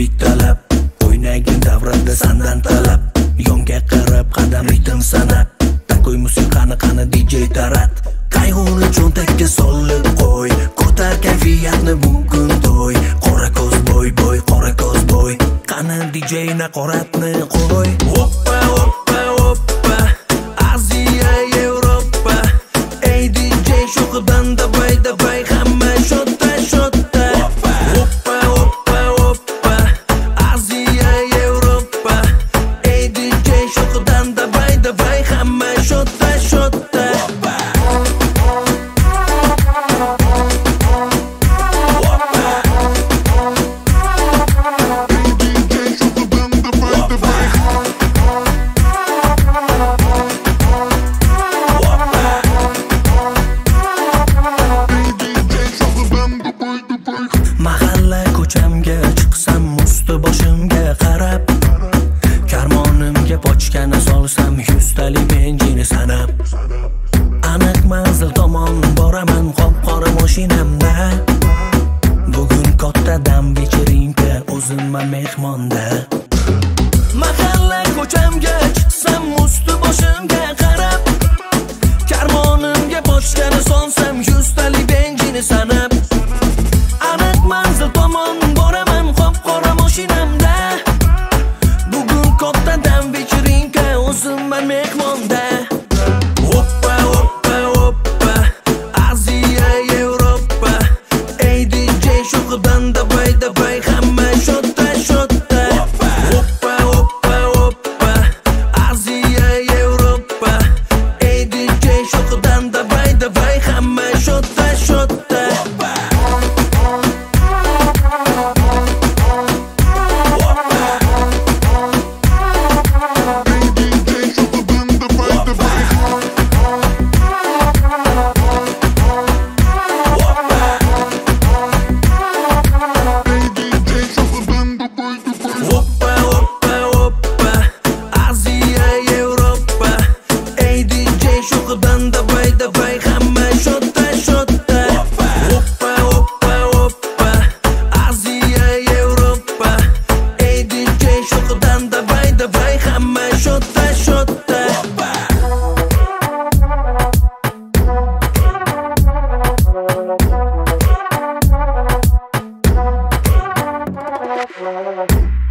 bittalab o'ynagin davrada sandan talab. Yonga qarab qadam ritm sanab, takoy musiqani qani DJ tarat. Qayg'uni cho'ntakka solib qo'y, ko'tar kayfiyatni bugun to'y. Qora ko'z boy boy, qora ko'z boy, qani DJ naqoratni qo'y. Hoppa hoppa hoppa, Aziya Yevropa. Ey DJ sho'xidan dabay dabay, hamma shotda shotda. Hoppa hoppa hoppa, Aziya Yevropa. Ey DJ sho'xidan dabay dabay, hamma shotda shotda. Mahalla ko'chamga chiqsam, usti boshimga qarab, karmonimga pochkani solsam, 100 talik benjini sanab. Aniq manzil tomon boraman qop-qora mashinamda. Bugun katta dam vechirinka, o'zimman mehmonda. Mahalla ko'chamga chiqsam, usti boshimga qarab, karmonimga pochkani solsam, 100 talik benjini sanab. Manzil tomon boraman qop-qora mashinamda. Bugun katta dam vechirinka, o'zimman mehmonda. Hoppa hoppa hoppa, Aziya Yevropa. Ey DJ sho'xidan dabay dabay, hamma shotda shotda. Hoppa hoppa hoppa, Aziya Yevropa. Ey DJ sho'xidan dabay dabay, hamma shotda shotda. Sho'xidan dabay dabay, hamma shotda shotda. Hoppa hoppa hoppa, Aziya Yevropa. Ey DJ sho'xidan dabay dabay, hamma shotda shotda. Hoppa.